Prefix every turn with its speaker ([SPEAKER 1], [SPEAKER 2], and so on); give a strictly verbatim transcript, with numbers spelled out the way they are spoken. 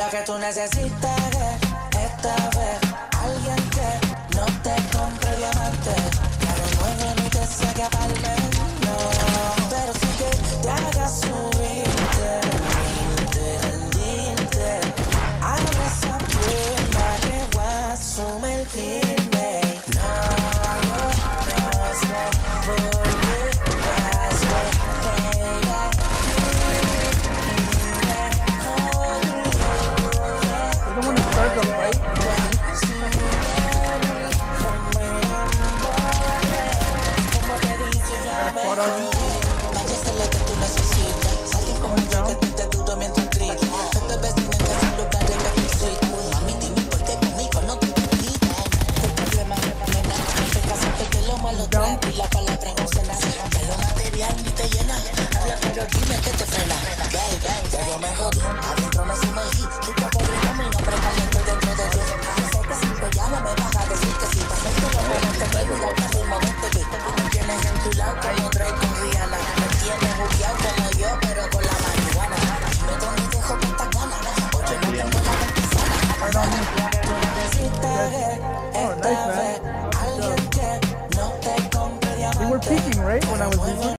[SPEAKER 1] que tú necesitas esta vez alguien que no te compre diamante, que renueve ni te saque a palmer, no, pero sí que te haga subirte, rendirte, rendirte, abre esa pierna que voy a sumergirme, no, no, no sé volver, hazme reír. La palabra no se nace, que lo material ni te llena. Habla pero dime que te frena. Gay, gay, ya yo me jodí. Adentro me sumergí. Tu cuerpo brilla, mi nombre caliente dentro de ti. Sé que si pues ya no me vas a decir que sí. Pasé que los momentos que vi, la casi momento vi. Tú me tienes en tu lado como Drake con Rihanna. Me tienes bugueado como yo, pero con la marihuana. Dime dónde dejo que estas ganas. Oye, no tengo la mente sana. Tú necesitas esta vez alguien que no te compre diamante.
[SPEAKER 2] We were peaking, right, when I was